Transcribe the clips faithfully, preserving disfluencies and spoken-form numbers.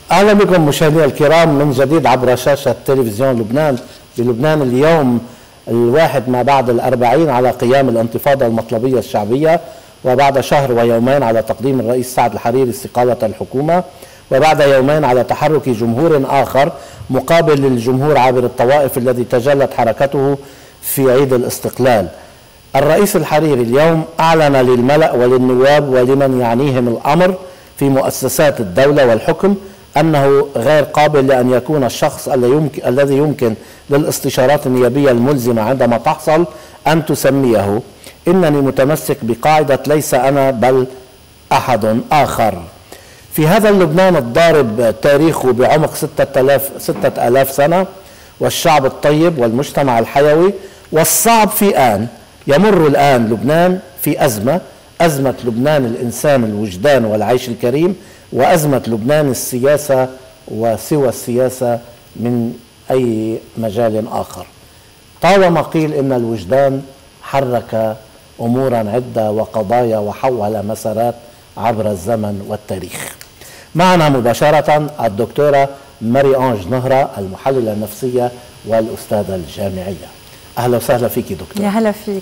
أهلا بكم مشاهدينا الكرام من جديد عبر شاشة تلفزيون لبنان. بلبنان اليوم الواحد ما بعد الأربعين على قيام الانتفاضة المطلبية الشعبية، وبعد شهر ويومين على تقديم الرئيس سعد الحريري استقالة الحكومة، وبعد يومين على تحرك جمهور آخر مقابل للجمهور عابر الطوائف الذي تجلت حركته في عيد الاستقلال. الرئيس الحريري اليوم أعلن للملأ وللنواب ولمن يعنيهم الأمر في مؤسسات الدولة والحكم أنه غير قابل لأن يكون الشخص الذي يمكن للاستشارات النيابية الملزمة عندما تحصل أن تسميه إنني متمسك بقاعدة ليس أنا بل أحد آخر. في هذا اللبنان الضارب تاريخه بعمق ستة آلاف, ستة آلاف سنة، والشعب الطيب والمجتمع الحيوي والصعب في آن، يمر الآن لبنان في أزمة، أزمة لبنان الإنسان الوجدان والعيش الكريم، وأزمة لبنان السياسة وسوى السياسة من أي مجال آخر. طالما قيل إن الوجدان حرك أمورا عدة وقضايا وحول مسارات عبر الزمن والتاريخ. معنا مباشرة الدكتورة ماري أنج نهرة، المحللة النفسية والأستاذة الجامعية. أهلا وسهلا فيك دكتور. يا هلا فيك.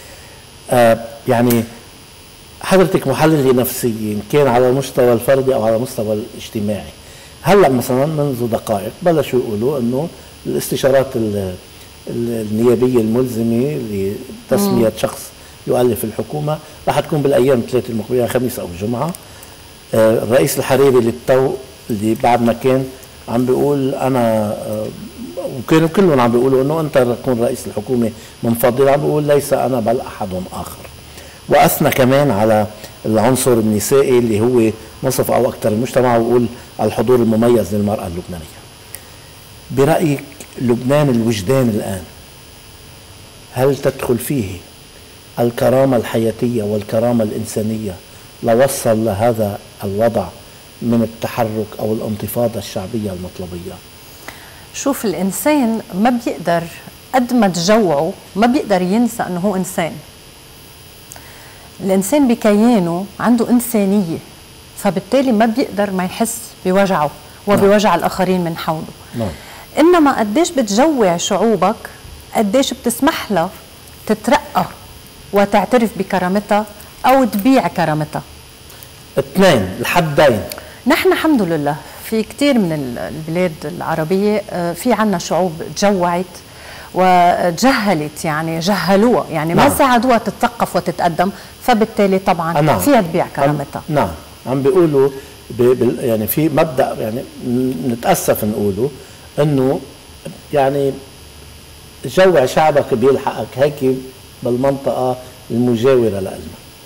آه يعني حضرتك محللة نفسية إن كان على المستوى الفردي أو على المستوى الاجتماعي. هلا مثلا منذ دقائق بلشوا يقولوا إنه الاستشارات النيابية الملزمة لتسمية شخص يؤلف الحكومة رح تكون بالأيام الثلاثة المقبلة، خميس أو الجمعة. آه الرئيس الحريري للتو اللي بعد ما كان عم بيقول أنا آه وكانوا كلهم عم بيقولوا إنه أنت تكون رئيس الحكومة من فضل، عم بيقول ليس أنا بل أحد آخر. وأثنى كمان على العنصر النسائي اللي هو نصف أو أكثر المجتمع، ويقول الحضور المميز للمرأة اللبنانية. برأيك لبنان الوجدان الآن هل تدخل فيه الكرامة الحياتية والكرامة الإنسانية لوصل لهذا الوضع من التحرك أو الانتفاضة الشعبية المطلبية؟ شوف، الإنسان ما بيقدر قد ما تجوعه ما بيقدر ينسى أنه هو إنسان. الإنسان بكيانه عنده إنسانية، فبالتالي ما بيقدر ما يحس بوجعه وبوجع نعم. الآخرين من حوله. نعم. إنما قديش بتجوع شعوبك قديش بتسمح لها تترقى وتعترف بكرامتها أو تبيع كرامتها. اثنين الحدين. نحن الحمد لله في كتير من البلاد العربية في عنا شعوب تجوعت وجهلت، يعني جهلوها، يعني نعم. ما ساعدوها تتثقف وتتقدم، فبالتالي طبعا نعم. فيها تبيع كرامتها. نعم، عم بيقولوا يعني في مبدأ، يعني نتأسف نقوله انه يعني جوع شعبك بيلحقك، هيك بالمنطقة المجاورة لنا.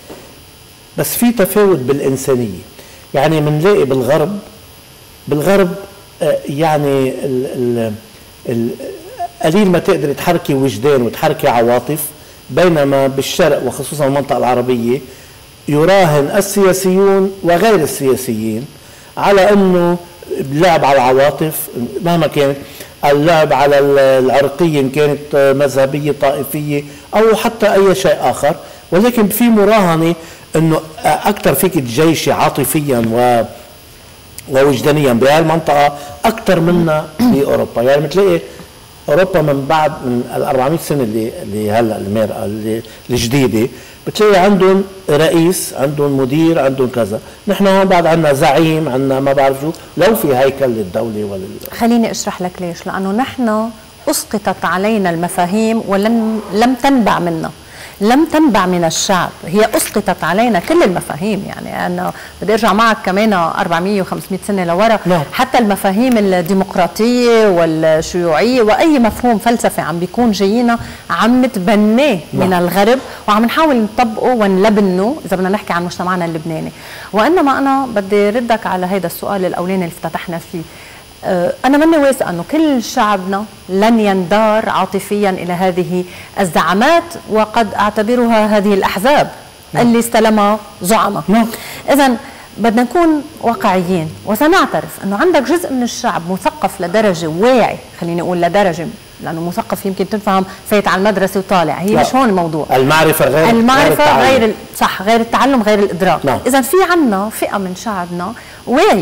بس في تفاوت بالإنسانية، يعني بنلاقي بالغرب بالغرب يعني ال ال ال قليل ما تقدر تحركي وجدان وتحركي عواطف، بينما بالشرق وخصوصا المنطقة العربية يراهن السياسيون وغير السياسيين على انه اللعب على العواطف مهما كانت، اللعب على العرقية إن كانت مذهبية طائفية أو حتى أي شيء آخر، ولكن في مراهنة انه اكثر فيك تجيشي عاطفيا و ووجدانيا بهذه المنطقه اكثر منا باوروبا. يعني بتلاقي اوروبا من بعد من ال أربعمئة سنه اللي اللي هلا المرأة اللي الجديده بتلاقي عندهم رئيس، عندهم مدير، عندهم كذا. نحن هون بعد عندنا زعيم، عندنا ما بعرف شو، لو في هيكل للدوله ولل خليني اشرح لك ليش. لانه نحن اسقطت علينا المفاهيم ولم لم تنبع منا، لم تنبع من الشعب، هي اسقطت علينا كل المفاهيم. يعني انا بدي ارجع معك كمان أربعمئة وخمسمئة سنه لورا، نعم. حتى المفاهيم الديمقراطيه والشيوعيه واي مفهوم فلسفي عم بيكون جايينا عم نتبناه نعم. من الغرب وعم نحاول نطبقه ونلبنه اذا بدنا نحكي عن مجتمعنا اللبناني. وانما انا بدي ردك على هذا السؤال الاولاني اللي افتتحنا فيه. أنا ماني واثقة أنه كل شعبنا لن يندار عاطفيا إلى هذه الزعامات، وقد أعتبرها هذه الأحزاب نعم. اللي استلمها زعماء. نعم. إذن بدنا نكون واقعيين وسنعترف أنه عندك جزء من الشعب مثقف لدرجة واعي، خليني أقول لدرجة، لأنه مثقف يمكن تفهم فايت على المدرسة وطالع، هي لا. مش هون الموضوع. المعرفة غير المعرفة غير, غير صح، غير التعلم غير الإدراك. نعم. إذن في عنا فئة من شعبنا واعية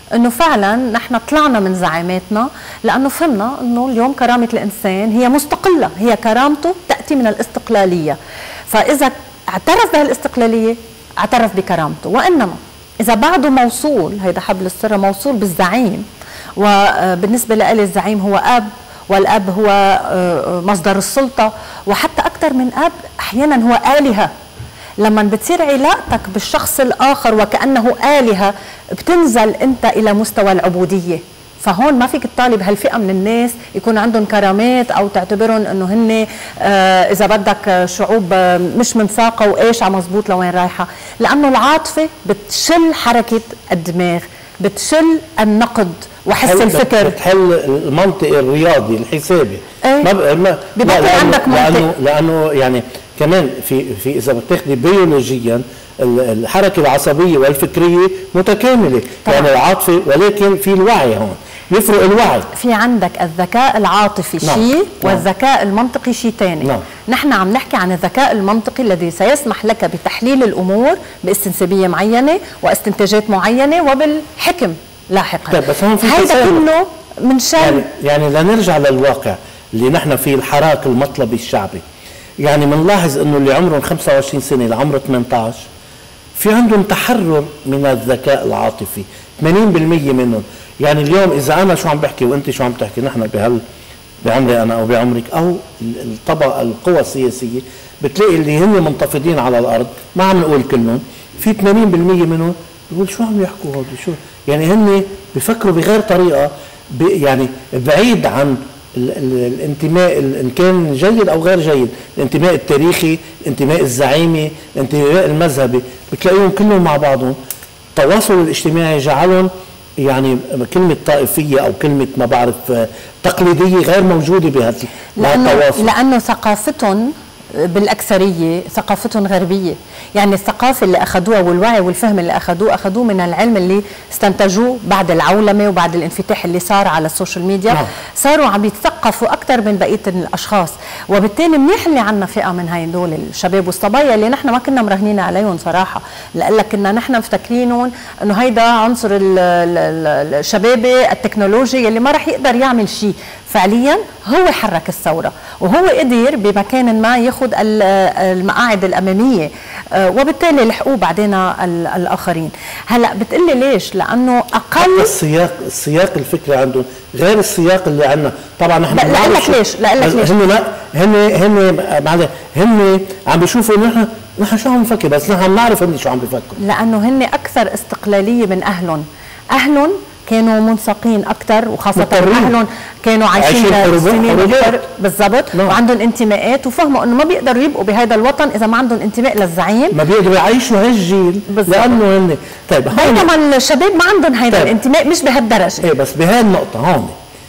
انه فعلا نحن طلعنا من زعاماتنا، لانه فهمنا انه اليوم كرامه الانسان هي مستقله، هي كرامته تاتي من الاستقلاليه. فاذا اعترف بهالاستقلاليه اعترف بكرامته، وانما اذا بعده موصول، هيدا حبل السر موصول بالزعيم، وبالنسبه لي الزعيم هو اب، والاب هو مصدر السلطه، وحتى اكثر من اب احيانا هو الهه. لما بتصير علاقتك بالشخص الآخر وكأنه آلهة بتنزل أنت إلى مستوى العبودية. فهون ما فيك تطالب هالفئة من الناس يكون عندهم كرامات أو تعتبرهم أنه هن آه إذا بدك شعوب آه مش منساقة وإيش على مزبوط لوين رايحة، لأنه العاطفة بتشل حركة الدماغ، بتشل النقد وحس الفكر، بتحل المنطق الرياضي الحسابي. ايه؟ ما ما ببطل عندك منطق، لأنه, لأنه يعني كمان في في اذا بتاخذي بيولوجيا الحركه العصبيه والفكريه متكامله، طبعا. يعني العاطفه، ولكن في الوعي هون يفرق الوعي. في عندك الذكاء العاطفي نعم. شيء والذكاء المنطقي شيء ثاني. نعم. نحن عم نحكي عن الذكاء المنطقي الذي سيسمح لك بتحليل الامور باستنسابيه معينه واستنتاجات معينه وبالحكم لاحقا. طيب بس هون في هيدا كله من شان يعني, يعني لنرجع للواقع اللي نحن فيه، الحراك المطلبي الشعبي. يعني بنلاحظ انه اللي عمرهم خمسة وعشرين سنه لعمر ثمانية عشر في عندهم تحرر من الذكاء العاطفي، ثمانين بالمئة منهم. يعني اليوم اذا انا شو عم بحكي وانت شو عم تحكي، نحن بهال بعمري انا او بعمرك او الطبقه القوى السياسيه، بتلاقي اللي هن منتفضين على الارض، ما عم نقول كلهم، في ثمانين بالمئة منهم بقول شو عم يحكوا هودي، شو يعني هن بفكروا بغير طريقه، يعني بعيد عن ال ال الانتماء ان كان جيد او غير جيد، الانتماء التاريخي، الانتماء الزعيمي، الانتماء المذهبي، بتلاقيهم كلهم مع بعضهم. التواصل الاجتماعي جعلهم يعني كلمه طائفيه او كلمه ما بعرف تقليديه غير موجوده بهذا التواصل، لانه ثقافتهم بالاكثريه ثقافتهم غربيه. يعني الثقافه اللي اخذوها والوعي والفهم اللي اخذوه اخذوه من العلم اللي استنتجوه بعد العولمه وبعد الانفتاح اللي صار على السوشيال ميديا. نعم. صاروا عم يتثقفوا اكثر من بقيه الاشخاص، وبالتالي منيح اللي عندنا فئه من هدول الشباب والصبايا اللي نحن ما كنا مراهنين عليهم صراحه، لك كنا نحن مفتكرينهم انه هيدا عنصر الشبابي التكنولوجي اللي ما راح يقدر يعمل شيء. فعليا هو حرك الثوره، وهو قدر بمكان ما ياخذ المقاعد الاماميه، وبالتالي لحقوه بعدين الاخرين. هلا بتقلي ليش؟ لانه اقل السياق السياق الفكري عندهم غير السياق اللي عندنا. طبعا نحن لا لك ليش لا لك ليش هن لا هن هن معلش هن عم بيشوفوا انه نحن نحن شو عم نفكر، بس نحن عم نعرف هن شو عم بيفكروا، لانه هن اكثر استقلاليه من اهلهم. اهلهم كانوا منساقين اكثر، وخاصه اهلهم كانوا عايشين سنين اكثر بالضبط، وعندهم انتماءات، وفهموا انه ما بيقدروا يبقوا بهذا الوطن اذا ما عندهم انتماء للزعيم، ما بيقدروا يعيشوا هالجيل لانه هن. طيب بينما الشباب ما عندهم هذا طيب. الانتماء مش بهالدرجه. ايه بس بهالنقطه هون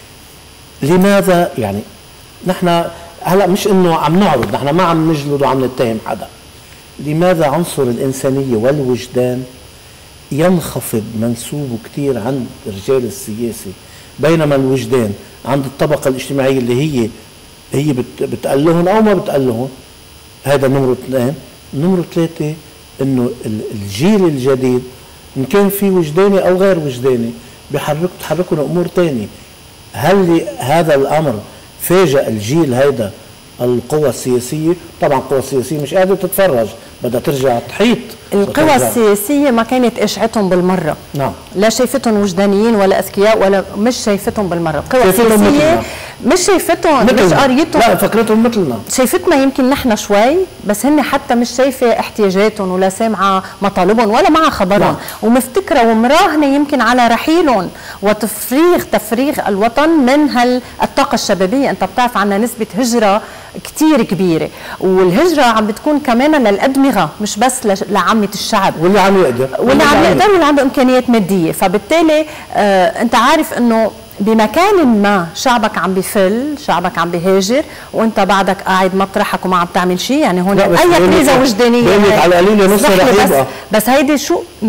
لماذا يعني نحن هلا مش انه عم نعرض، نحن ما عم نجلد وعم نتهم حدا، لماذا عنصر الانسانيه والوجدان ينخفض منسوبه كثير عند رجال السياسه، بينما الوجدان عند الطبقه الاجتماعيه اللي هي هي بتقلهم او ما بتقلهم؟ هذا نمره اثنين. نمره ثلاثه انه الجيل الجديد ان كان في وجداني او غير وجداني بيحرك تحركهم امور ثانيه. هل هذا الامر فاجأ الجيل هيدا القوى السياسيه؟ طبعا القوى السياسيه مش قادره تتفرج، بدها ترجع تحيط. القوى السياسيه ما كانت اشعتهم بالمره. نعم. لا شايفتهم وجدانيين ولا اذكياء ولا مش شايفتهم بالمره. القوى السياسيه مش شايفتهم، مش قريتهم، لا فكرتهم مثلنا، شايفتنا يمكن نحن شوي، بس هن حتى مش شايفه احتياجاتهم ولا سامعه مطالبهم ولا معها خبرهم. نعم. ومفتكره ومراهنه يمكن على رحيلهم وتفريغ تفريغ الوطن من هالطاقه الشبابيه. انت بتعرف عنا نسبه هجره كتير كبيره، والهجره عم بتكون كمان للادمغه مش بس لعامه الشعب، واللي عم يقدر واللي عم يقدر واللي عنده امكانيات ماديه. فبالتالي آه انت عارف انه بمكان ما شعبك عم بفل، شعبك عم بيهاجر، وانت بعدك قاعد مطرحك وما عم تعمل شيء. يعني هون اي كريزه وجدانيه على القليله نص رح يبقى، بس هيدي شو نص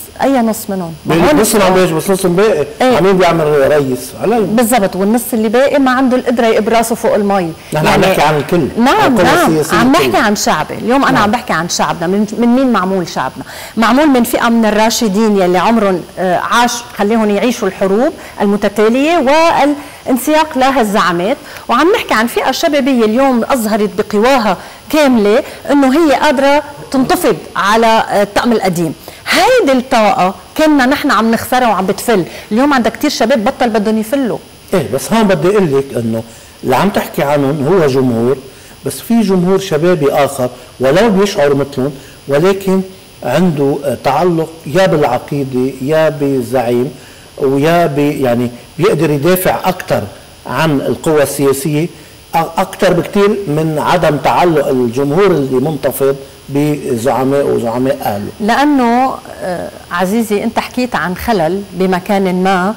اي نص منهم؟ نص عم بيجي بس نص باقي ايه؟ عمين بيعمل ريس علي بالضبط، والنص اللي باقي ما عنده القدره يقب راسه فوق المي. نحن يعني عم نحكي عن الكل. نعم نعم عم نحكي عن شعبي اليوم. انا نعم. عم بحكي عن شعبنا. من, من مين معمول شعبنا؟ معمول من فئه من الراشدين يلي عمرهم عاش خليهم يعيشوا الحروب المتتاليه والانسياق لها الزعامات، وعم نحكي عن فئه شبابيه اليوم اظهرت بقواها كامله انه هي قادره تنتفض على الطقم القديم. هيدي الطاقه كنا نحن عم نخسرها وعم بتفل. اليوم عندك كثير شباب بطل بدهم يفلوا. ايه بس هون بدي اقول لك انه اللي عم تحكي عنهم هو جمهور، بس في جمهور شبابي اخر ولو بيشعر مثلهم ولكن عنده تعلق يا بالعقيده يا بالزعيم ويا بي يعني بيقدر يدافع اكثر عن القوى السياسيه اكثر بكثير من عدم تعلق الجمهور اللي منتفض بزعماء وزعماء اهله. لانه آه عزيزي انت حكيت عن خلل بمكان ما،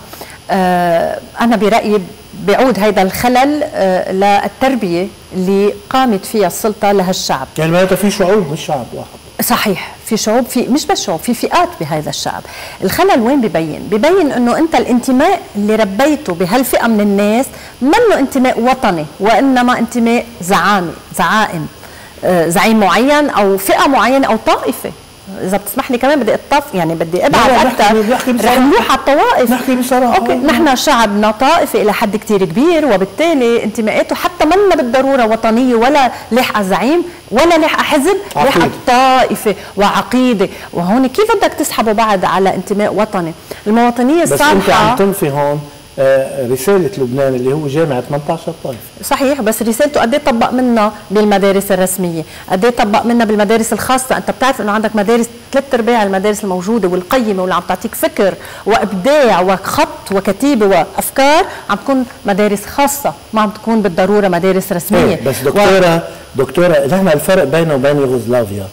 آه انا برايي بيعود هذا الخلل آه للتربيه اللي قامت فيها السلطه لهالشعب. يعني معناتها في شعوب مش شعب واحد. صحيح، في شعوب، في مش بس شعوب، في فئات بهذا الشعب. الخلل وين ببين؟ ببين انه انت الانتماء اللي ربيته بهالفئه من الناس منه انتماء وطني وانما انتماء زعامي، زعائم، آه زعيم معين او فئه معينه او طائفه. اذا بتسمح لي كمان بدي اطف يعني بدي ابعد اكثر، رح نروح على الطوائف. نحكي بصراحه اوكي، نحن شعبنا طائفي الى حد كثير كبير، وبالتالي انتماءاته حتى منا بالضروره وطنيه ولا لاحقه زعيم ولا لاحقه حزب، لاحقه طائفه وعقيده. وهون كيف بدك تسحبه بعد على انتماء وطني؟ المواطنيه الصالحه. بس انت عم تنفي هون رسالة لبنان اللي هو جامعة ثمانية عشر طائفة. صحيح، بس رسالته قد ايه طبق منا بالمدارس الرسمية؟ قد ايه طبق منا بالمدارس الخاصة؟ انت بتعرف انه عندك مدارس ثلاث ارباع المدارس الموجودة والقيمة واللي عم تعطيك فكر وابداع وخط وكتيبة وافكار عم تكون مدارس خاصة، ما عم تكون بالضرورة مدارس رسمية. بس دكتورة و... دكتورة نحن الفرق بينه وبين يوغوسلافيا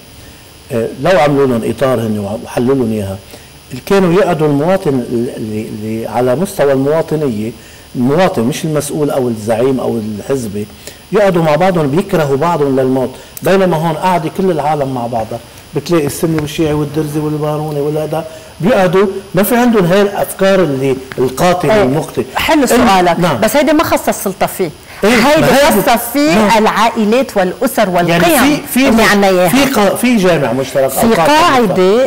لو عملوا لهم اطار هن وحلوا لهم اياها، كانوا يقعدوا المواطن اللي, اللي على مستوى المواطنيه، المواطن مش المسؤول او الزعيم او الحزبي، يقعدوا مع بعضهم بيكرهوا بعضهم للموت، بينما هون قاعده كل العالم مع بعضها، بتلاقي السني والشيعي والدرزي والباروني والهذا بيقعدوا ما في عندهم هاي الافكار اللي القاتله المقتله. حلو سؤالك، نعم. بس هيدي ما خص السلطه فيه. إيه؟ هيدي خاصة في نعم. العائلات والأسر والقيم يعني في في اللي عنا إياها. في في جامع مشترك في قاعدة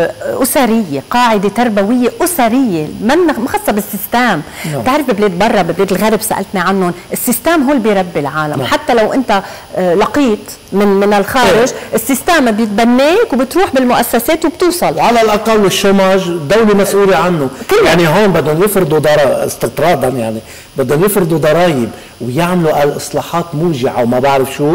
أسرية، قاعدة تربوية أسرية ما خاصة بالسيستم. نعم. بتعرف ببلاد برا ببلاد الغرب سألتني عنهم، السيستم هو اللي بيربي العالم. نعم. حتى لو أنت لقيت من من الخارج إيه؟ السيستم بيتبنيك وبتروح بالمؤسسات وبتوصل. وعلى الأقل الشوماج الدولة مسؤولة عنه. كله. يعني هون بدهم يفرضوا ضرائب استقراضا، يعني بدهم يفرضوا ضرائب ويعملوا الاصلاحات موجعه وما بعرف شو،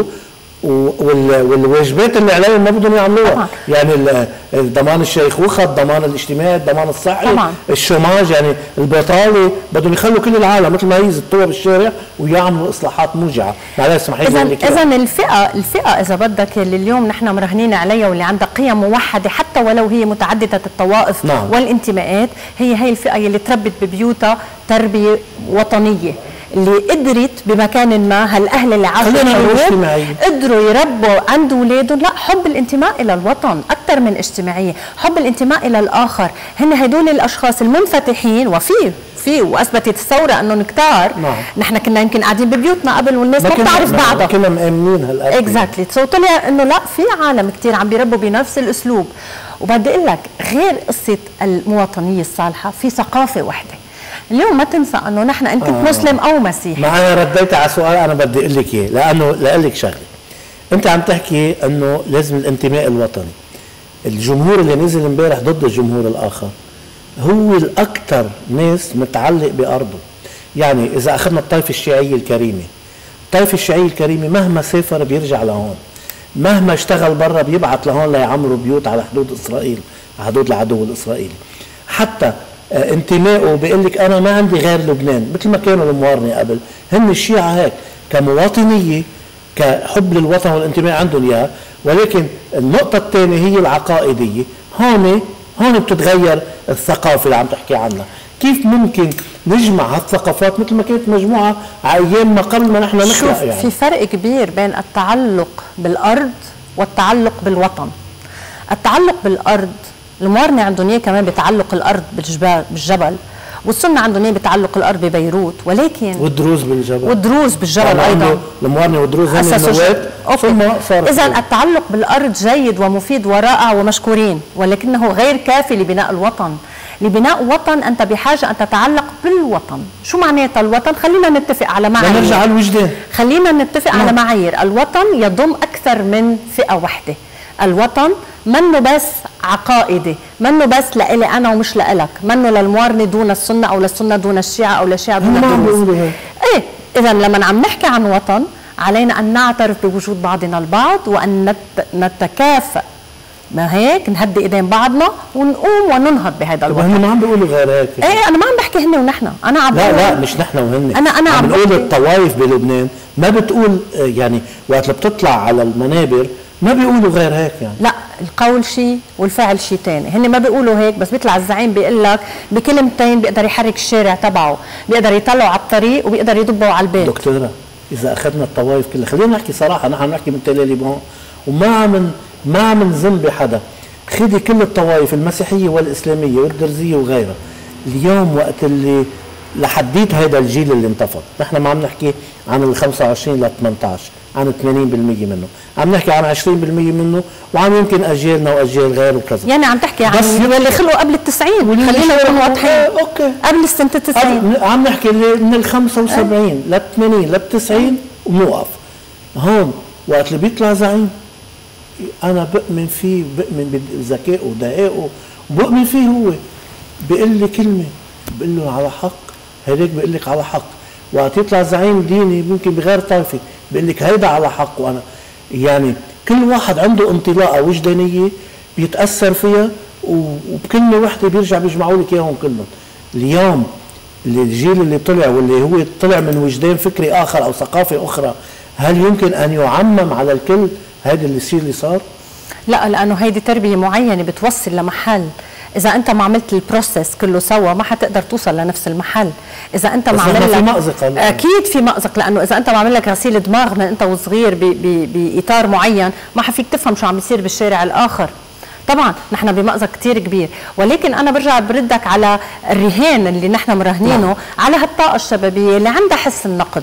والواجبات اللي عليهم ما بدهم يعملوها. طبعا. يعني ضمان الشيخوخه، الضمان الاجتماعي، الضمان الصحي، طبعا. الشوماج، يعني البطاله، بدهم يخلوا كل العالم مثل ما هي زتوها بالشارع ويعملوا اصلاحات موجعه. معلش اسمحي لي. اذا اذا الفئه الفئه اذا بدك اللي اليوم نحن مرهنين عليها واللي عندها قيم موحده حتى ولو هي متعدده الطوائف. نعم. والانتماءات، هي هي الفئه اللي تربت ببيوتها تربيه وطنيه، اللي قدرت بمكان ما هالاهل اللي عاشوا الحروب قدروا يربوا عند اولادهم لا حب الانتماء الى الوطن اكثر من اجتماعيه، حب الانتماء الى الاخر. هن هدول الاشخاص المنفتحين، وفي في واثبتت الثوره انهم كتار. نعم. نحن كنا يمكن قاعدين ببيوتنا قبل والناس ما بتعرف بعضها، كنا مامنين هالقد. اكزاكتلي. سو طلع انه لا، في عالم كثير عم بيربوا بنفس الاسلوب. وبدي اقول لك غير قصه المواطنيه الصالحه، في ثقافه وحده. اليوم ما تنسى انه نحن ان كنت آه. مسلم او مسيحي. ما انا رديت على سؤال انا بدي اقول لك اياه، لانه لاقول لك شغله. انت عم تحكي انه لازم الانتماء الوطني. الجمهور اللي نزل امبارح ضد الجمهور الاخر هو الاكثر ناس متعلق بارضه. يعني اذا اخذنا الطائفه الشيعيه الكريمه، الطائفه الشيعيه الكريمه مهما سافر بيرجع لهون، مهما اشتغل برا بيبعث لهون ليعمروا بيوت على حدود اسرائيل، على حدود العدو الاسرائيلي. حتى انتمائه بيقول لك انا ما عندي غير لبنان، مثل ما كانوا الموارنه قبل، هن الشيعة هيك كمواطنيه، كحب للوطن والانتماء عندهم اياه، ولكن النقطة الثانية هي العقائدية. هون هون بتتغير الثقافة اللي عم تحكي عنها. كيف ممكن نجمع هالثقافات مثل ما كانت مجموعة على ايام ما قبل ما نحن نخلق؟ يعني في فرق كبير بين التعلق بالارض والتعلق بالوطن. التعلق بالارض الموارنه عندهم اياه كمان بتعلق الارض بالجبال بالجبل، والسنه عندهم اياه بتعلق الارض ببيروت، ولكن والدروز بالجبل والدروز بالجبل يعني ايضا الموارنه والدروز هم النواه ثم صارت. اذا التعلق بالارض جيد ومفيد ورائع ومشكورين، ولكنه غير كافي لبناء الوطن. لبناء وطن انت بحاجه ان تتعلق بالوطن. شو معناتها الوطن؟ خلينا نتفق على معايير. نرجع على الوجدان. خلينا نتفق نعم. على معايير. الوطن يضم اكثر من فئه وحده. الوطن منه بس عقائدي، منه بس لإلي انا ومش لإلك، منه للموارنه دون السنه او للسنه دون الشيعه او للشيعه دون الدروز. ايه، اذا لما عم نحكي عن وطن علينا ان نعترف بوجود بعضنا البعض وان نتكافئ، ما هيك نهدي ايدين بعضنا ونقوم وننهض بهذا الوطن. هم ما عم بيقولوا غير هيك. ايه انا ما عم بحكي هن ونحن، انا عم لا لا مش نحن وهن، انا انا عم بقول الطوائف بلبنان ما بتقول، يعني وقت اللي بتطلع على المنابر ما بيقولوا غير هيك يعني. لا، القول شيء والفعل شيء ثاني، هن ما بيقولوا هيك، بس بيطلع الزعيم بيقول لك بكلمتين بيقدر يحرك الشارع تبعه، بيقدر يطلعوا على الطريق وبيقدر يضبوا على البيت. دكتوره اذا اخذنا الطوائف كلها، خلينا نحكي صراحه، نحن عم نحكي من تل لبنان وما عم ما عم نذم بحدا. خدي كل الطوائف المسيحيه والاسلاميه والدرزيه وغيرها، اليوم وقت اللي لحديت هذا الجيل اللي انتفض، نحن ما عم نحكي عن ال خمسة وعشرين ل ثمانية عشر، عن ثمانين بالمئة منه، عم نحكي عن عشرين بالمئة منه، وعن يمكن اجيالنا واجيال غير وكذا. يعني عم تحكي عن اللي خلقوا قبل التسعين، خلينا نكون واضحين. اوكي، قبل السنه التسعين عم نحكي من ال خمسة وسبعين لل ثمانين لل تسعين وبنوقف. هون وقت اللي بيطلع زعيم انا بؤمن فيه، بؤمن بذكائه ودقائه، بؤمن فيه، هو بيقول لي كلمه بقول له على حق، هيك بقول لك على حق. وقت يطلع زعيم ديني ممكن بغير طائفه بقول لك هيدا على حق. وانا يعني كل واحد عنده انطلاقه وجدانيه بيتاثر فيها، وبكلمه وحده بيرجع بيجمعوا لك اياهم كلهم. اليوم الجيل اللي طلع واللي هو طلع من وجدان فكري اخر او ثقافه اخرى، هل يمكن ان يعمم على الكل هذا اللي يصير اللي صار؟ لا، لانه هيدي تربيه معينه بتوصل لمحل، اذا انت ما عملت البروسيس كله سوا ما حتقدر توصل لنفس المحل. اذا انت ما عملت في مأزق، اكيد في مأزق، لانه اذا انت ما عمل لك غسيل دماغ من انت وصغير باطار معين ما حفيك تفهم شو عم بيصير بالشارع الاخر. طبعا نحن بمأزق كثير كبير، ولكن انا برجع بردك على الرهان اللي نحن مراهنينه على هالطاقه الشبابيه اللي عندها حس النقد.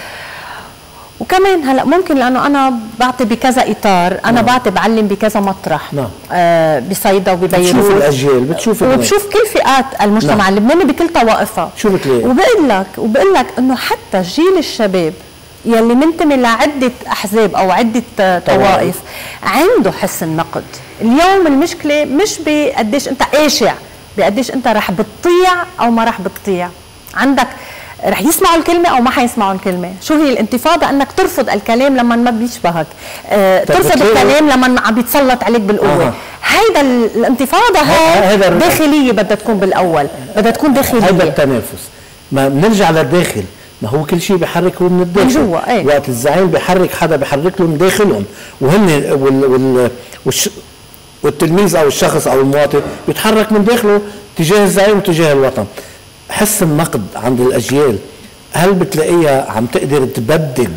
وكمان هلا ممكن لانه انا بعطي بكذا اطار، انا نعم. بعطي بعلم بكذا مطرح، نعم. آه بصيدا وببيروت، بتشوف الاجيال، بتشوف وبشوف كل فئات المجتمع نعم. اللبناني بكل طوائفها. شو بتلاقي؟ وبقول لك وبقول لك انه حتى جيل الشباب يلي منتمي لعده احزاب او عده طوائف عنده حس النقد. اليوم المشكله مش بقديش انت قاشع، بقديش انت رح بتطيع او ما رح بتطيع. عندك رح يسمعوا الكلمة أو ما حيسمعوا الكلمة. شو هي الانتفاضة؟ أنك ترفض الكلام لما ما بيشبهك، أه ترفض الكلام لما عم بيتسلط عليك بالقوة. آه. هيدا الانتفاضة هاي داخلية بدها تكون بالأول، بدها تكون داخلية. هيدا التنافس. ما بنرجع للداخل، ما هو كل شيء بيحرك هو من الداخل. من جوا ايه؟ وقت الزعيم بيحرك حدا بيحرك له من داخلهم، وهن وال وال والش والتلميذ أو الشخص أو المواطن بيتحرك من داخله تجاه الزعيم وتجاه الوطن. حس النقد عند الأجيال هل بتلاقيها عم تقدر تبدد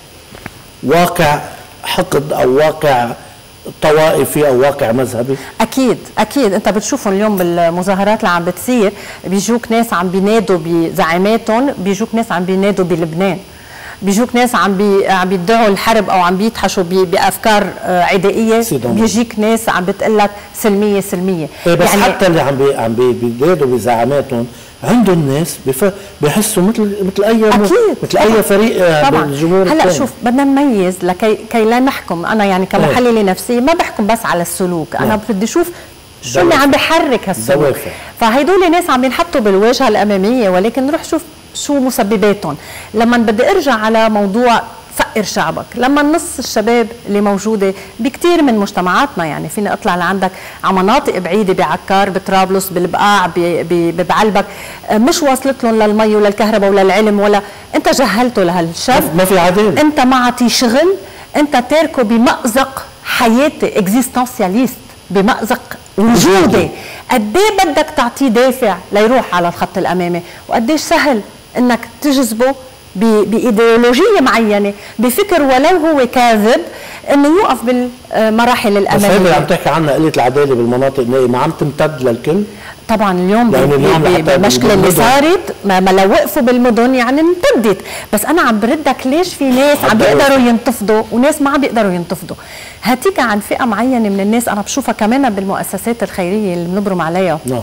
واقع حقد أو واقع طوائفي أو واقع مذهبي؟ أكيد أكيد. أنت بتشوفهم اليوم بالمظاهرات اللي عم بتصير، بيجوك ناس عم بينادوا بزعاماتهم، بيجوك ناس عم بينادوا بلبنان، بيجوك ناس عم بي عم بيدعوا الحرب او عم بيتحشوا بافكار عدائيه، بيجيك ناس عم بتقول لك سلميه سلميه. إيه بس يعني حتى اللي عم بي عم بينادوا بزعاماتهم عندهم ناس بيحسوا مثل مثل اي أكيد. مثل اي فريق بالجمهور. هلا شوف، بدنا نميز لكي كي لا نحكم. انا يعني كمحلله نفسيه ما بحكم بس على السلوك، انا نعم. بدي اشوف شو اللي عم بحرك هالسلوك. فهيدول ناس عم بينحطوا بالواجهه الاماميه، ولكن نروح شوف شو مسبباتهم. لما بدي ارجع على موضوع فقر شعبك، لما نص الشباب اللي موجوده بكثير من مجتمعاتنا، يعني فيني اطلع لعندك على مناطق بعيده بعكار، بطرابلس، بالبقاع، بعلبك، مش واصلت لهم للمي ولا الكهرباء ولا العلم، ولا انت جهلته لهالشاب، ما في عداله، انت ما عطيه شغل، انت تاركه بمأزق حياتي اكزيستانسياليست، بمأزق وجودي. قد ايه بدك تعطيه دافع ليروح على الخط الامامي، وقديش سهل انك تجذبه بايديولوجيه معينه، بفكر ولو هو كاذب، انه يوقف بالمراحل الاماميه. بس هيدا اللي عم تحكي عنها قله العداله بالمناطق النائيه ما عم تمتد للكل؟ طبعا اليوم بالمشكله اللي صارت ما, ما لو وقفوا بالمدن يعني امتدت، بس انا عم بردك ليش في ناس عم بيقدروا ينتفضوا وناس ما عم بيقدروا ينتفضوا. هاتيك عن فئه معينه من الناس انا بشوفها كمان بالمؤسسات الخيريه اللي بنبرم عليها. نعم.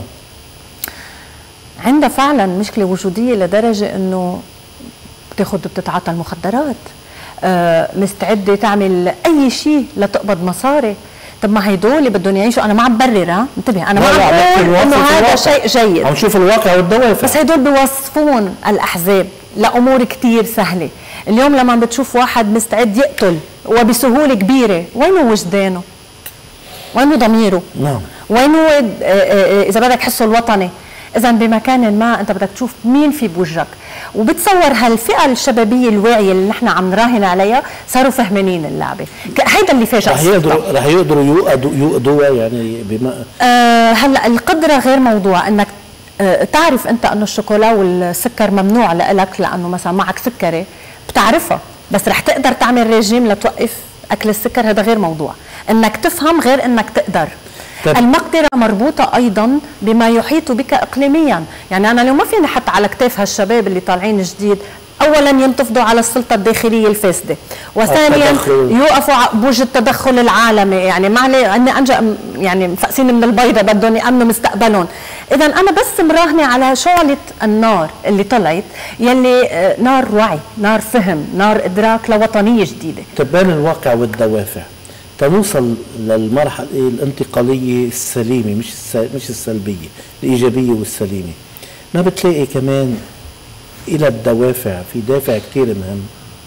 عندها فعلا مشكله وجوديه لدرجه انه بتاخذ بتتعاطى المخدرات، آه مستعده تعمل اي شيء لتقبض مصاري. طب ما هيدول بدهم يعيشوا، انا ما عم برر، ها انتبه، انا ما عم بقول انه هذا شيء جيد، عم نشوف الواقع والدوافع. بس هيدول بيوصفون الاحزاب لامور كثير سهله. اليوم لما بتشوف واحد مستعد يقتل وبسهوله كبيره، وينه وجدانه؟ وينه ضميره؟ نعم. وينه اذا بدك حسه الوطني؟ إذا بمكان ما أنت بدك تشوف مين في بوجهك، وبتصور هالفئة الشبابية الواعية اللي نحن عم نراهن عليها صاروا فهمانين اللعبة، هيدا اللي فاجأ. رح يقدروا رح يقدروا يوقدوا يوقدوها يعني بما آه هلا القدرة غير موضوع، انك آه تعرف انت انه الشوكولا والسكر ممنوع لك لانه مثلا معك سكري بتعرفها، بس رح تقدر تعمل ريجيم لتوقف اكل السكر، هذا غير موضوع، انك تفهم غير انك تقدر. طيب. المقدرة مربوطة أيضا بما يحيط بك إقليميا، يعني أنا اليوم ما فيني حتى على كتاف هالشباب اللي طالعين جديد أولا ينتفضوا على السلطة الداخلية الفاسدة، وثانيا يوقفوا بوجه التدخل العالمي، يعني ما عليه أني أنجا يعني مفقسين من البيضة بدهم يأمنوا مستقبلهم. إذا أنا بس مراهنة على شعلة النار اللي طلعت، يلي نار وعي، نار فهم، نار إدراك لوطنية جديدة. تبان الواقع والدوافع تنوصل للمرحلة الانتقالية السليمة، مش مش السلبية، الإيجابية والسليمة. ما بتلاقي كمان إلى الدوافع في دافع كتير مهم،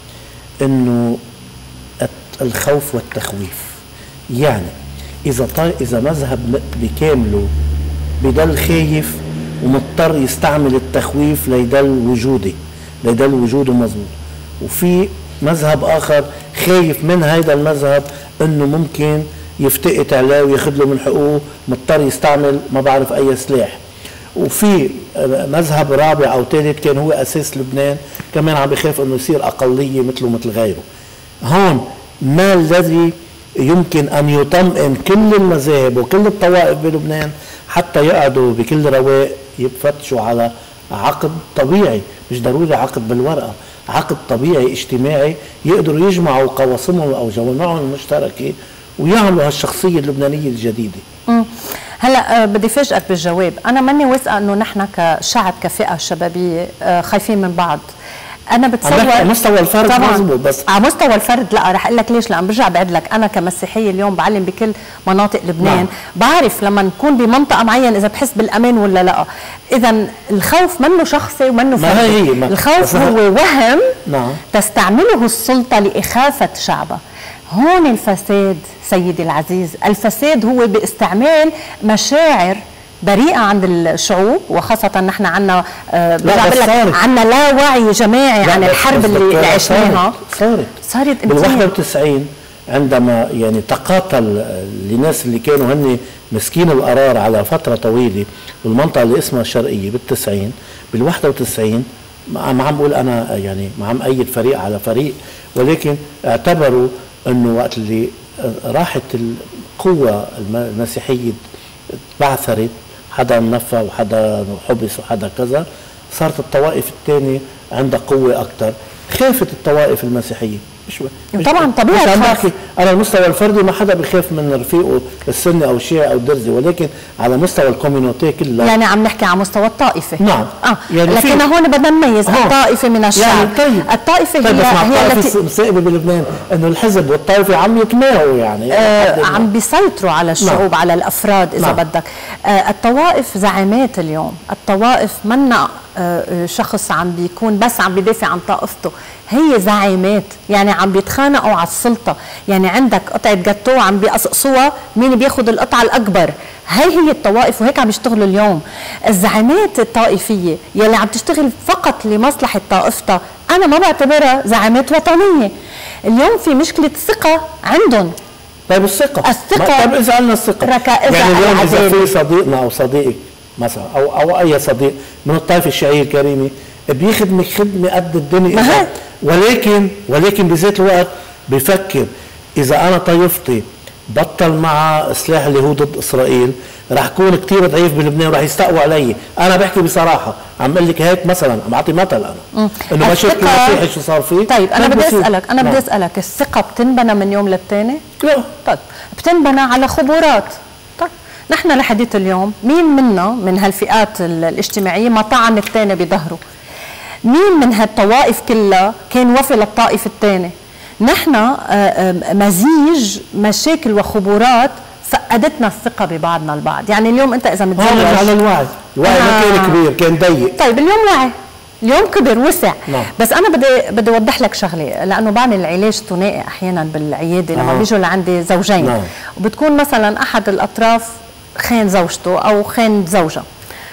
إنه الخوف والتخويف. يعني إذا إذا مذهب بكامله بضل خايف ومضطر يستعمل التخويف ليضل وجودي ليضل وجوده مظبوط، وفي مذهب آخر خايف من هيدا المذهب انه ممكن يفتقت عليه وياخذ له من حقوقه، مضطر يستعمل ما بعرف اي سلاح. وفي مذهب رابع او ثالث كان هو اساس لبنان كمان عم بخاف انه يصير اقليه مثله مثل غيره. هون ما الذي يمكن ان يطمئن كل المذاهب وكل الطوائف بلبنان حتى يقعدوا بكل رواق يفتشوا على عقد طبيعي، مش ضروري عقد بالورقه، عقد طبيعي اجتماعي يقدروا يجمعوا قواسمهم او جوامعهم المشتركه ويعملوا هالشخصيه اللبنانيه الجديده. امم هلا بدي فاجئك بالجواب، انا ماني واثقه انه نحن كشعب كفئه شبابيه خايفين من بعض. انا بتصور على مستوى الفرد مظبوط، بس على مستوى الفرد لا، رح اقول لك ليش. لان برجع بعد لك انا كمسيحيه اليوم بعلم بكل مناطق لبنان. نعم. بعرف لما نكون بمنطقه معينه اذا بحس بالامان ولا لا. اذا الخوف منه شخصي ومنه فردي، الخوف هو وهم. نعم. تستعمله السلطه لاخافه شعبها. هون الفساد سيدي العزيز، الفساد هو باستعمال مشاعر بريئة عند الشعوب، وخاصة نحن عنا آه عنا لا وعي جماعي عن الحرب اللي عشناها. صارت صارت بال واحد وتسعين عندما يعني تقاتل الناس اللي كانوا هن مسكين القرار على فترة طويلة بالمنطقة اللي اسمها الشرقية بالتسعين، بال واحد وتسعين ما عم بقول أنا يعني ما عم أيد فريق على فريق، ولكن اعتبروا أنه وقت اللي راحت القوة المسيحية بعثرت، حدا نفى وحدا حبس وحدا كذا، صارت الطوائف الثانية عندها قوة أكثر، خافت الطوائف المسيحية. مش طبعا طبيعي. مش على المستوى الفردي ما حدا بخاف من رفيقه السني أو الشيعي أو الدرزي، ولكن على مستوى الكوميونيتي كلها. يعني عم نحكي على مستوى الطائفة. نعم. آه. يعني لكن هون بدنا نميز الطائفة من الشعب. يعني طيب. الطائفة طيب هي هي التي مسائبة بلبنان إنه الحزب والطائفة عم يتماهوا يعني, آه عم بيسيطروا على الشعوب. نعم. على الأفراد إذا. نعم. بدك. آه الطوائف زعامات اليوم، الطوائف منا آه شخص عم بيكون بس عم بيدافع عن طائفته، هي زعامات، يعني عم بيتخانقوا على السلطة. يعني عندك قطعة جاتو عم بيقصقصوها مين بياخد القطعة الأكبر، هي هي الطوائف، وهيك عم يشتغلوا اليوم. الزعامات الطائفية يلي عم تشتغل فقط لمصلحة طائفتها أنا ما بعتبرها زعامات وطنية. اليوم في مشكلة ثقة عندهم. طيب الثقة الثقة طيب إذا قلنا الثقة يعني اليوم إذا في صديقنا أو صديقك مثلا أو أو أي صديق من الطائفة الشيعية الكريمة بيخدمك خدمه قد الدنيا، ولكن ولكن بذات الوقت بفكر اذا انا طائفتي بطل مع سلاح اللي هو ضد اسرائيل رح كون كثير ضعيف بلبنان ورح يستقوا علي. انا بحكي بصراحه، عم اقول لك هيك مثلا، عم اعطي مثل انا انه ما شفت المسيحي شو صار فيه. طيب انا بدي اسالك انا بدي اسالك الثقه بتنبنى من يوم للتاني؟ لا. طيب بتنبنى على خبرات. طيب نحن لحديت اليوم مين منا من هالفئات الاجتماعيه ما طعن الثاني بظهره؟ مين من هالطوائف كلها كان وفي للطائف الثاني؟ نحن مزيج مشاكل وخبرات فقدتنا الثقة ببعضنا البعض. يعني اليوم أنت إذا متزوج على الوعي، الوعي آه. ما كان كبير، كان ضيق. طيب اليوم وعي، اليوم كبر وسع. نعم. بس أنا بدي بدي أوضح لك شغلة، لأنه بعمل العلاج الثنائي أحيانا بالعيادة لما آه. بيجوا لعندي زوجين. نعم. وبتكون مثلا أحد الأطراف خان زوجته أو خان زوجها.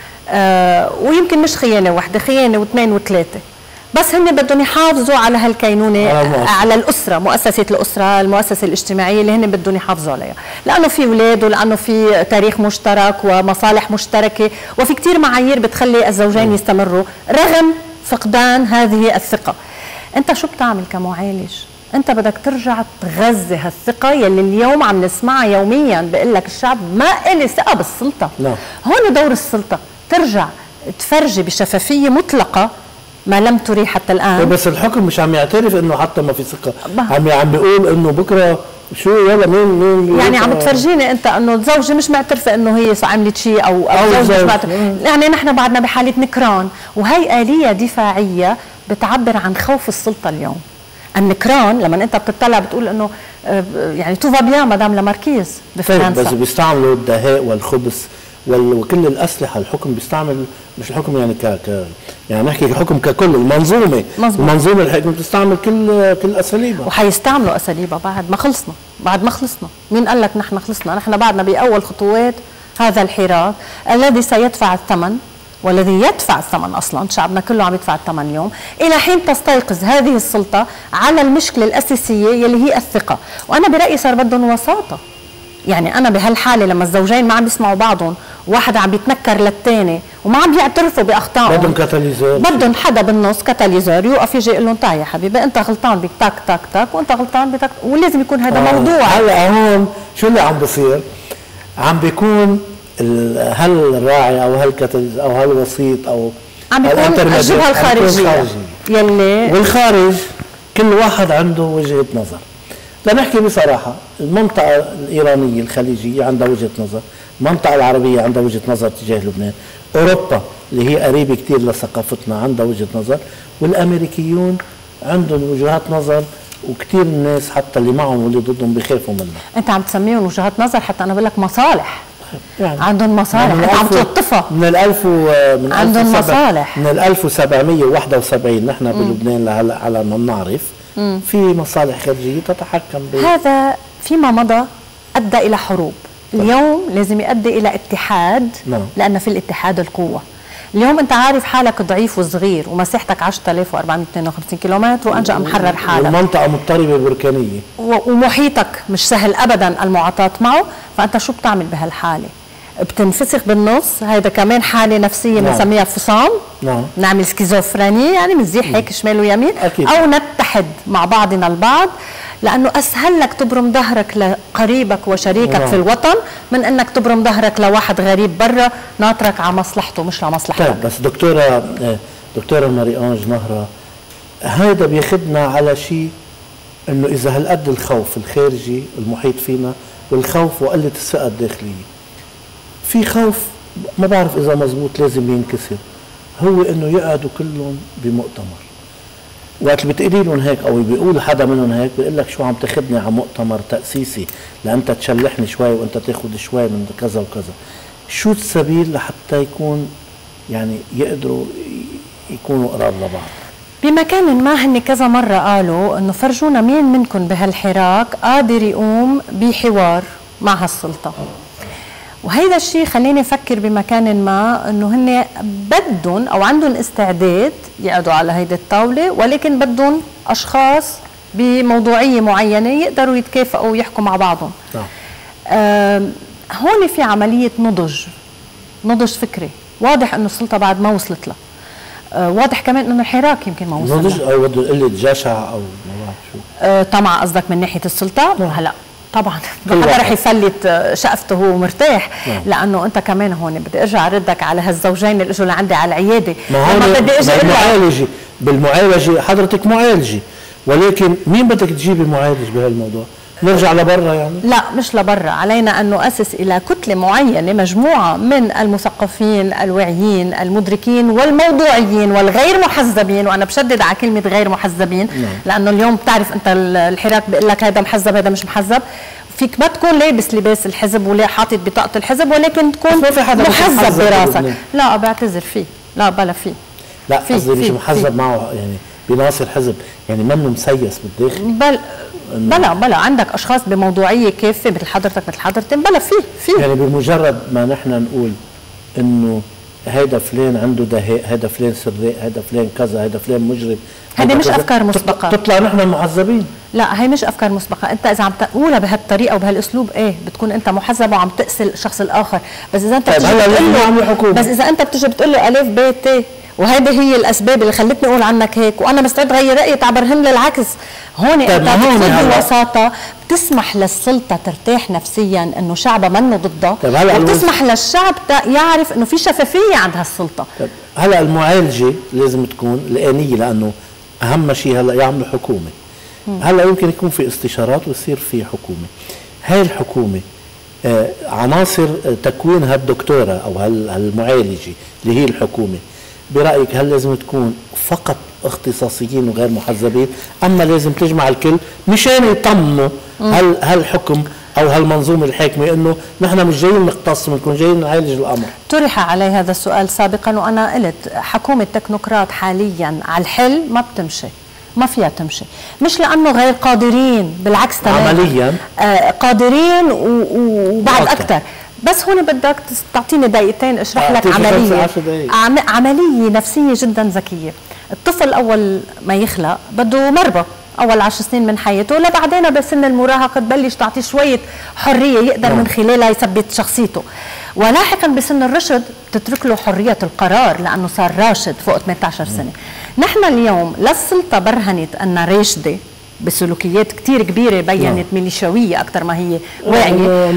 آه ويمكن مش خيانة واحدة، خيانة واثنين وثلاثة. بس هن بدهم يحافظوا على هالكينونه، على الاسره، مؤسسه الاسره، المؤسسه الاجتماعيه اللي هن بدهم يحافظوا عليها، لانه في اولاد ولانه في تاريخ مشترك ومصالح مشتركه وفي كثير معايير بتخلي الزوجين يستمروا رغم فقدان هذه الثقه. انت شو بتعمل كمعالج؟ انت بدك ترجع تغذي هالثقه يلي اليوم عم نسمعها يوميا، بقول لك الشعب ما إلي ثقه بالسلطه. لا. هون دور السلطه ترجع تفرجي بشفافيه مطلقه ما لم تري حتى الان. بس الحكم مش عم يعترف انه حتى ما في ثقه، عم عم بيقول انه بكره شو يلا مين مين يعني عم تفرجيني انت انه الزوجه مش معترفه انه هي عملت شيء او او الزوج مش معترف. يعني نحن بعدنا بحاله نكران، وهي آلية دفاعيه بتعبر عن خوف السلطه اليوم. النكران لما انت بتطلع بتقول انه يعني توفا بيان مدام لاماركيز بفرنسا. بس بيستعملوا الدهاء والخبث وكل الاسلحه. الحكم بيستعمل، مش الحكم يعني ك ك يعني نحكي الحكم ككل، المنظومه مزبوط. المنظومه الحكم بتستعمل كل كل اساليبها، وحيستعملوا اساليبها بعد ما خلصنا. بعد ما خلصنا مين قال لك نحن خلصنا؟ نحن بعدنا باول خطوات هذا الحراك الذي سيدفع الثمن، والذي يدفع الثمن اصلا شعبنا كله عم يدفع الثمن اليوم، الى حين تستيقظ هذه السلطه على المشكله الاساسيه يلي هي الثقه. وانا برايي صار بدهم وساطه. يعني انا بهالحاله لما الزوجين ما عم بيسمعوا بعضهم، واحد عم بيتنكر للثاني وما عم بيعترفوا باخطائهم، بدهم كاتاليزور، بدهم حدا بالنص كاتاليزور يوقف يجي يقول لهم تعال يا حبيبي انت غلطان بك تك تك تك وانت غلطان بتك، ولازم يكون هذا آه. موضوع. هلا هون شو اللي عم بصير؟ عم بيكون هل الراعي او هالكاتاليزور او هالوسيط او عم بيكون الجبهه الخارجيه يلي والخارج كل واحد عنده وجهه نظر. لنحكي بصراحة، المنطقة الإيرانية الخليجية عندها وجهة نظر، المنطقة العربية عندها وجهة نظر تجاه لبنان، أوروبا اللي هي قريبة كتير لثقافتنا عندها وجهة نظر، والأمريكيون عندهم وجهات نظر، وكتير الناس حتى اللي معهم واللي ضدهم بيخافوا منها. أنت عم تسميهم وجهات نظر، حتى أنا بقول لك مصالح. يعني عندهم مصالح، أنت عم تلطفها. من الألف و من عندهم مصالح. من ال ألف وسبعمية وواحد وسبعين نحن بلبنان لهلا على ما بنعرف في مصالح خارجية تتحكم ب هذا فيما مضى أدى إلى حروب. اليوم لازم يؤدي إلى اتحاد. نعم. لأن في الاتحاد القوة. اليوم أنت عارف حالك ضعيف وصغير ومساحتك عشرة آلاف وأربعمية واثنين وخمسين كيلومتر وأنجأ محرر حالك، والمنطقة مضطربة بركانية ومحيطك مش سهل أبدا المعاطاة معه، فأنت شو بتعمل بهالحالة؟ بتنفسخ بالنص. هيدا كمان حالة نفسية بنسميها نعم. فصام. نعم. نعمل سكيزوفرينيا، يعني بنزيح هيك شمال ويمين. أكيد. أو نتحد مع بعضنا البعض، لأنه أسهل لك تبرم ظهرك لقريبك وشريكك نعم. في الوطن من أنك تبرم ظهرك لواحد غريب برا ناطرك على مصلحته مش لمصلحتك. طيب بس دكتورة دكتورة ماري أنج نهرة، هذا بياخدنا على شيء إنه إذا هالقد الخوف الخارجي المحيط فينا والخوف وقلة الثقة الداخلية، في خوف ما بعرف إذا مزبوط لازم ينكسر، هو إنه يقعدوا كلهم بمؤتمر. وقت اللي بتقولي لهم هيك او بيقول حدا منهم هيك بيقول لك شو عم تاخذني على مؤتمر تاسيسي لانت تشلحني شوي وانت تاخذ شوي من كذا وكذا. شو السبيل لحتى يكون يعني يقدروا يكونوا قرار لبعض؟ بمكان ما هن كذا مره قالوا انه فرجونا مين منكم بهالحراك قادر يقوم بحوار مع هالسلطه. وهيدا الشيء خليني افكر بمكان ما انه هن بدهم او عندهم استعداد يقعدوا على هيدي الطاوله، ولكن بدهم اشخاص بموضوعيه معينه يقدروا يتكافئوا ويحكوا مع بعضهم. آه هون في عمليه نضج، نضج فكري، واضح انه السلطه بعد ما وصلت لها. آه واضح كمان انه الحراك يمكن ما وصل او قله جشع او ما بعرف شو آه طمع قصدك من ناحيه السلطه. نعم. هلا طبعا حدا رح يفلت شقفته وهو مرتاح. نعم. لانه انت كمان هون بدي ارجع اردك على هالزوجين اللي اجوا لعندي على العياده. ما هون بدي اجي بالمعالجه بالمعالجه حضرتك معالجه، ولكن مين بدك تجيبي معالج بهالموضوع؟ نرجع لبرا يعني؟ لا مش لبرا، علينا أن نؤسس إلى كتلة معينة، مجموعة من المثقفين الواعيين المدركين والموضوعيين والغير محزبين، وأنا بشدد على كلمة غير محزبين. نعم. لأنه اليوم بتعرف أنت الحراك بيقول لك هذا محزب هذا مش محزب، فيك ما تكون لابس لباس الحزب ولا حاطط بطاقة الحزب، ولكن تكون محزب براسك. لا بعتذر فيه، لا بلا فيه. لا قصدي مش محزب معه يعني بناصر حزب، يعني منه مسيس بالداخل. بل بلا بلا عندك اشخاص بموضوعيه كافيه مثل حضرتك مثل حضرتك، بلا في في يعني بمجرد ما نحن نقول انه هيدا فلان عنده دهاء، هيدا فلان سراق، هيدا فلان كذا، هيدا فلان مجرم، هذه مش افكار مسبقه تطلع نحن معذبين. لا هي مش افكار مسبقه، انت اذا عم تقولها بهالطريقه وبهالاسلوب ايه بتكون انت محزب وعم تقسل الشخص الاخر، بس اذا انت بتجي بتقول بس اذا انت بتجي بتقول له الف ب ت وهذه هي الاسباب اللي خلتني اقول عنك هيك وانا مستعد غير رايي تعبرهن للعكس، هون انت بتفوت ببساطه بتسمح للسلطه ترتاح نفسيا انه شعبها منه ضدها، وبتسمح للشعب يعرف انه في شفافيه عند هالسلطه. هلا المعالجه لازم تكون الآنية، لانه اهم شيء هلا يعملوا حكومه. م. هلا يمكن يكون في استشارات ويصير في حكومه. هاي الحكومه آه عناصر تكوين هالدكتوره او هالمعالجه اللي هي الحكومه، برأيك هل لازم تكون فقط اختصاصيين وغير محزبين، اما لازم تجمع الكل مشان يطمنوا هل هالحكم او هالمنظومه الحاكمه انه نحن مش جايين نقتص، بنكون جايين نعالج الامر؟ طرح علي هذا السؤال سابقا وانا قلت حكومه تكنوقراط حاليا على الحل ما بتمشي، ما فيها تمشي، مش لانه غير قادرين، بالعكس تماما عمليا آه قادرين وبعد اكثر. بس هون بدك تعطيني دقيقتين اشرح لك عمليه عم... عمليه نفسيه جدا ذكيه. الطفل اول ما يخلق بده مربى اول عشر سنين من حياته، لبعدين بسن المراهقه تبلش تعطيه شويه حريه يقدر من خلالها يثبت شخصيته، ولاحقا بسن الرشد بتترك له حريه القرار لانه صار راشد فوق ثمانية عشر سنه. نحن اليوم للسلطه برهنت ان راشده بسلوكيات كتير كبيرة بينت ميليشياوية أكثر ما هي واعية،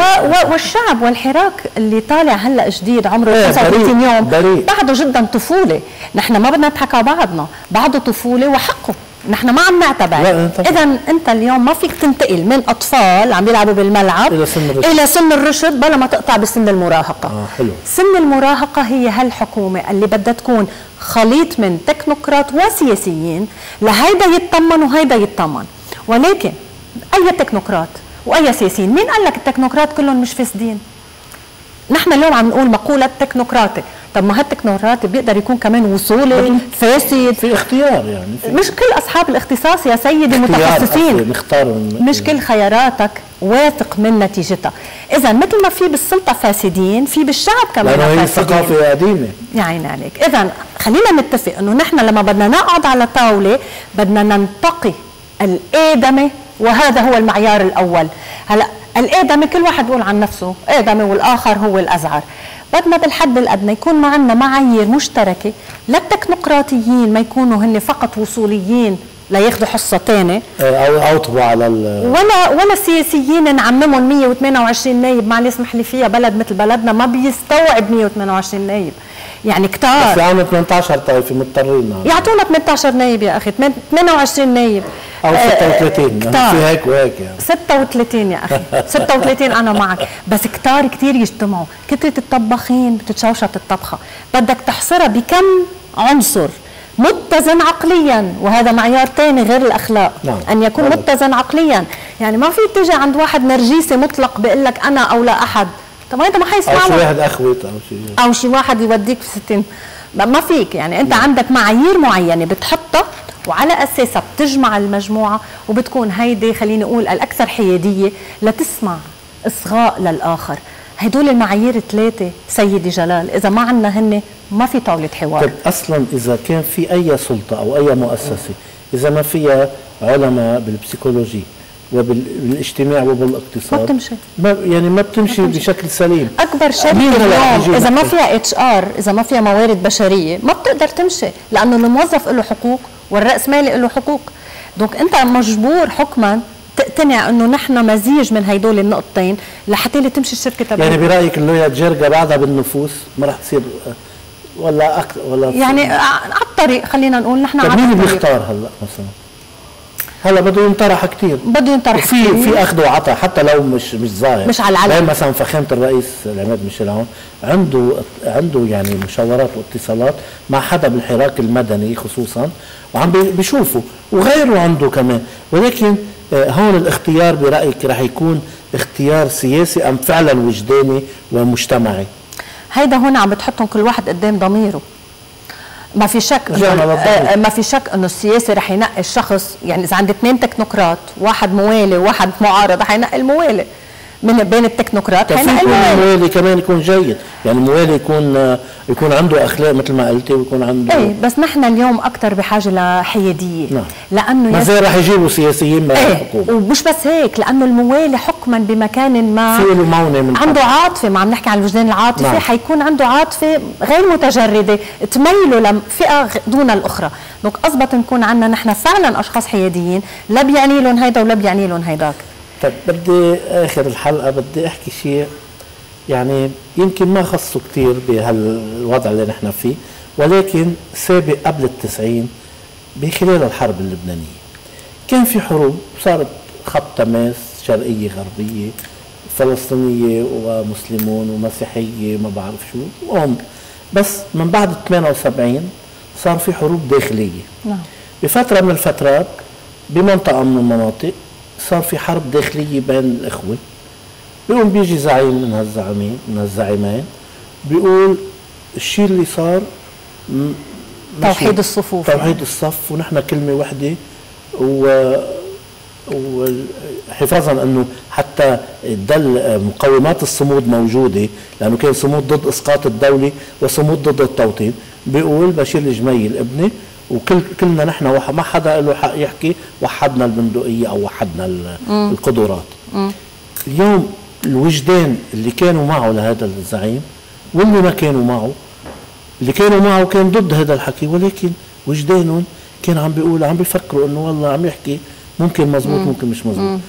والشعب والحراك اللي طالع هلا جديد عمره خمسة وثلاثين يوم بريء. بعده جدا طفولة، نحن ما بدنا نضحك على بعضنا، بعده طفولة وحقه، نحن ما عم نعتبر. إذا أنت اليوم ما فيك تنتقل من أطفال عم يلعبوا بالملعب إلى سن الرشد, إلى سن الرشد بلا ما تقطع بسن المراهقة. آه حلو. سن المراهقة هي هالحكومة اللي بدها تكون خليط من تكنوقراط وسياسيين، لهيدا يتطمن وهيدا يتطمن، ولكن أي تكنوقراط وأي سياسيين، مين قال لك التكنوقراط كلهم مش فاسدين؟ نحن اليوم عم نقول مقولة تكنوقراطي، طب ما هالتكنوقراطي بيقدر يكون كمان وصولي فاسد، في اختيار يعني في مش كل اصحاب الاختصاص يا سيدي متخصصين، نختار مش كل خياراتك واثق من نتيجتها. اذا مثل ما في بالسلطه فاسدين في بالشعب كمان فاسدين، لانه هي ثقافه قديمه. يا عيني عليك. اذا خلينا نتفق انه نحن لما بدنا نقعد على طاوله بدنا ننتقي الادمه، وهذا هو المعيار الاول. هلا الادمه كل واحد بيقول عن نفسه ادمه والآخر هو الازعر، بدنا بالحد الادنى يكون معنا معايير مشتركه للتكنوقراطيين، ما يكونوا هن فقط وصوليين لياخذوا حصه ثانيه او يعوطوا على ولا ولا السياسيين نعممهم مية وثمانية وعشرين نايب، معلش اسمح لي فيها بلد مثل بلدنا ما بيستوعب مية وثمانية وعشرين نايب، يعني كتار. بس عم ثمانية عشر طائفه مضطرين يعطونا ثمانية عشر نايب يا اخي، ثمانية وعشرين نايب او ستة وثلاثين، يعني في هيك وهيك يعني ستة وثلاثين يا اخي ستة وثلاثين انا معك، بس كتار كثير يجتمعوا، كثره الطباخين بتتشوشط الطبخه، بدك تحصرها بكم عنصر متزن عقليا، وهذا معيار ثاني غير الاخلاق. نعم. ان يكون نعم. متزن عقليا، يعني ما في تيجي عند واحد نرجسي مطلق بيقول لك انا او لا احد، طب انت ما حيسمع او شي واحد اخوت او شيء او شي واحد يوديك في ستين، ما فيك يعني انت نعم. عندك معايير معينه بتحطها وعلى اساسها بتجمع المجموعه، وبتكون هيدي خليني اقول الاكثر حياديه لتسمع اصغاء للاخر. هدول المعايير ثلاثه سيدي جلال اذا ما عندنا هن ما في طاوله حوار. طيب اصلا اذا كان في اي سلطه او اي مؤسسه اذا ما فيها علماء بالبسيكولوجي وبالاجتماع وبالاقتصاد ما بتمشي ما يعني ما بتمشي, ما بتمشي بشكل سليم. اكبر شركه اليوم اذا ما فيها اتش ار، اذا ما فيها موارد بشريه ما بتقدر تمشي، لانه الموظف له حقوق والرأسمالي له حقوق. دونك انت مجبور حكما تقتنع انه نحن مزيج من هدول النقطتين لحتى تمشي الشركه تبعك. يعني برايك اللويا جرجا بعدها بالنفوس ما رح تصير ولا أكثر ولا يعني على الطريق، خلينا نقول نحن على مين بيختار هلا مثلا؟ هلا بده ينطرح كثير، بده ينطرح في في اخذ وعطاء حتى لو مش مش ظاهر، مش على العلن. مثلا فخامه الرئيس العماد ميشيل عون عنده عنده يعني مشاورات واتصالات مع حدا بالحراك المدني خصوصا، وعم بيشوفوا وغيره عنده كمان، ولكن هون الاختيار برايك رح يكون اختيار سياسي ام فعلا وجداني ومجتمعي؟ هيدا هون عم بتحطهم كل واحد قدام ضميره. ما في شك آه ما في شك انه السياسي رح ينقي الشخص، يعني اذا عندي اثنين تكنوقراط، واحد موالي وواحد معارض، حينقي الموالي من بين التكنوقراط، حينقي الموالي. الموالي كمان يكون جيد، يعني الموالي يكون يكون عنده اخلاق مثل ما قلتي، ويكون عنده ايه. بس نحن اليوم اكثر بحاجه لحياديه. نعم. لانه ما زي رح يجيبوا سياسيين مع ايه الحكومه، ومش بس هيك، لانه الموالي حكما بمكان ما في له مونة من عنده عاطفه، ما عم نحكي عن الوجدان العاطفي. نعم. حيكون عنده عاطفه غير متجرده تميله لفئه دون الاخرى. دونك اضبط نكون عندنا نحن فعلا اشخاص حياديين، لا بيعني لهم هيدا ولا بيعني لهم هيداك. طيب بدي اخر الحلقه بدي احكي شيء يعني يمكن ما خصه كثير بهالوضع اللي نحن فيه، ولكن سابق قبل التسعين بخلال الحرب اللبنانيه كان في حروب، صارت خط تماس شرقيه غربيه، فلسطينيه ومسلمون ومسيحيه ما بعرف شو وهم، بس من بعد ثمانية وسبعين صار في حروب داخليه. نعم. بفتره من الفترات بمنطقه من المناطق صار في حرب داخليه بين الاخوه، بيقوم بيجي زعيم من هالزعيمين من هالزعيمين بيقول الشيء اللي صار توحيد الصفوف، توحيد الصف، ونحن كلمه وحده، و وحفاظا انه حتى تضل مقومات الصمود موجوده، لانه كان صمود ضد اسقاط الدوله وصمود ضد التوطين. بيقول بشير الجميل ابني وكل كلنا نحن ما حدا له حق يحكي وحدنا البندقيه او وحدنا م. القدرات. م. اليوم الوجدان اللي كانوا معه لهذا الزعيم واللي ما كانوا معه، اللي كانوا معه كان ضد هذا الحكي، ولكن وجدانهم كان عم بيقول عم بيفكروا انه والله عم يحكي ممكن مزبوط ممكن مش مزبوط.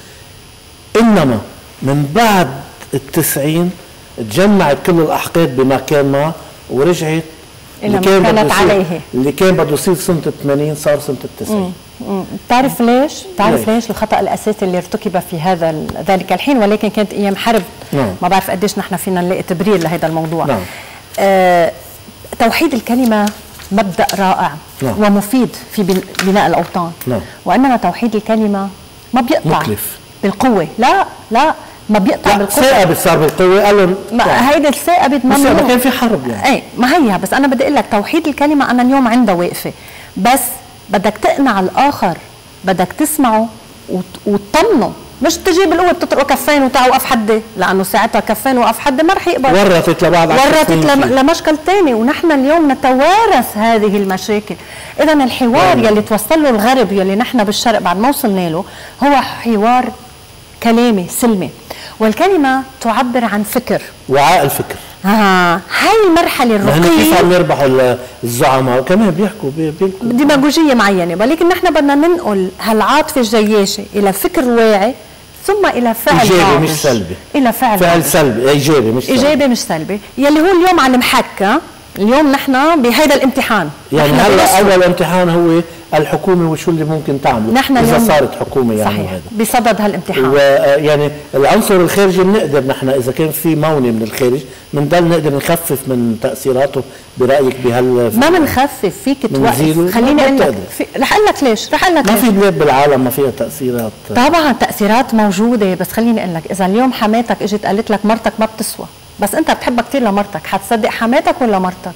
انما من بعد التسعين تجمعت كل الاحقاد بمكان ما ورجعت اللي كان كانت عليه، اللي كان بده يصير سنه الثمانين صار سنه التسعين. بتعرف ليش؟ بتعرف ليش الخطأ الأساسي اللي ارتكب في هذا ذلك الحين، ولكن كانت أيام حرب. نعم. ما بعرف قديش نحن فينا نلاقي تبرير لهذا الموضوع. نعم. آه توحيد الكلمة مبدأ رائع. نعم. ومفيد في بناء الأوطان. نعم. وإنما توحيد الكلمة ما بيقطع مكلف بالقوة، لا لا ما بيقطع بالقوة. ثائبت صار بالقوة، قالوا هيدي الثائبت ما ما كان في حرب يعني. ايه ما هي، بس أنا بدي أقول لك توحيد الكلمة أنا اليوم عندها واقفة، بس بدك تقنع الآخر، بدك تسمعه وتطمنه، مش تجي بالقوة بتطرقه كفين وتعال وقف حدي، لأنه ساعتها كفين وقف حدي ما رح يقبل، ورطت لبعض ورطت لمشكل ثاني، ونحن اليوم نتوارث هذه المشاكل. إذا الحوار يعني. يلي توصل له الغرب يلي نحن بالشرق بعد ما وصلنا له هو حوار كلامي سلمي، والكلمة تعبر عن فكر، وعاء الفكر. ها هاي المرحله الرقيقه كيف عم يربحوا الزعماء وكمان بيحكوا ديماغوجيه معينه، ولكن نحن بدنا ننقل هالعاطفه الجياشه الى فكر واعي ثم الى فعل ايجابي مش سلبي، الى فعل فعل سلبي ايجابي مش سلبي ايجابي مش سلبي، يلي هو اليوم على المحك. اليوم نحن بهذا الامتحان، يعني هلا اول امتحان هو الحكومه وشو اللي ممكن تعمله نحن اذا صارت حكومه يعني. صحيح هذا بصدد هالامتحان، ويعني العنصر الخارجي بنقدر نحن اذا كان في مونه من الخارج بنضل نقدر نخفف من تاثيراته برايك بهال ما بنخفف، فيك توقف. خليني اقول لك رح اقول لك ليش رح اقول لك ما في بلاد بالعالم ما فيها تاثيرات. طبعا تاثيرات موجوده، بس خليني اقول لك اذا اليوم حماتك اجت قالت لك مرتك ما بتسوى، بس انت بتحبها كثير لمرتك، حتصدق حماتك ولا مرتك؟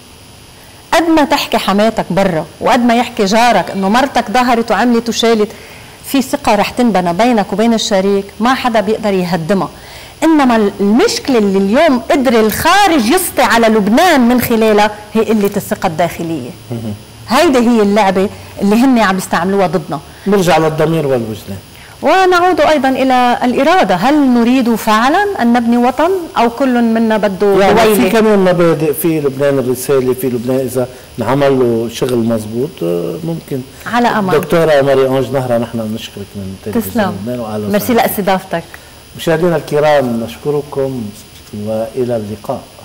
قد ما تحكي حماتك برا وقد ما يحكي جارك انه مرتك ظهرت وعملت وشالت، في ثقه رح تنبنى بينك وبين الشريك ما حدا بيقدر يهدمها. انما المشكله اللي اليوم قدر الخارج يسطي على لبنان من خلالها هي قله الثقه الداخليه. هيدي هي اللعبه اللي هن عم يستعملوها ضدنا. نرجع للضمير والوجدان. ونعود أيضا إلى الإرادة، هل نريد فعلا أن نبني وطن أو كل منا بده يعني دويلة؟ في كمان مبادئ في لبنان الرسالة، في لبنان إذا انعمل له شغل مضبوط ممكن. على أمل. دكتورة ماري أنج نهرة، نحن بنشكرك من تسلم، ميرسي لاستضافتك. مشاهدينا الكرام نشكركم وإلى اللقاء.